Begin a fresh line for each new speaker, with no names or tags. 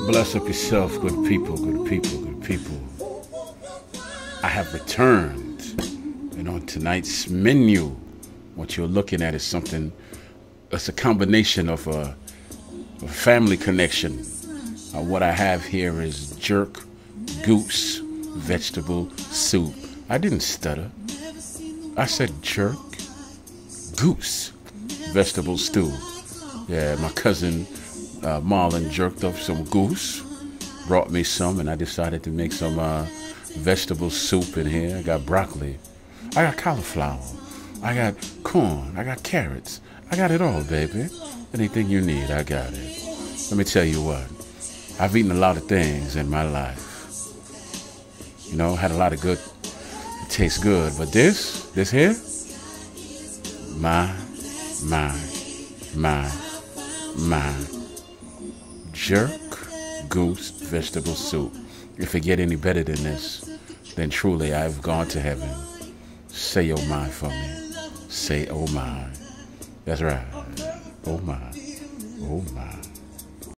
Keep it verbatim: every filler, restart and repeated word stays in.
Bless up yourself, good people, good people, good people. I have returned, and on tonight's menu, what you're looking at is something, it's a combination of a, a family connection. Uh, what I have here is jerk goose vegetable soup. I didn't stutter. I said jerk goose vegetable stew. Yeah, my cousin uh, Marlon jerked up some goose, brought me some, and I decided to make some uh, vegetable soup in here. I got broccoli, I got cauliflower, I got corn, I got carrots. I got it all, baby. Anything you need, I got it. Let me tell you what, I've eaten a lot of things in my life. You know, had a lot of good, it tastes good, but this, this here, my, my, my, my, jerk goose vegetable soup. If it get any better than this, then truly I've gone to heaven. Say oh my for me. Say oh my. That's right. Oh my. Oh my.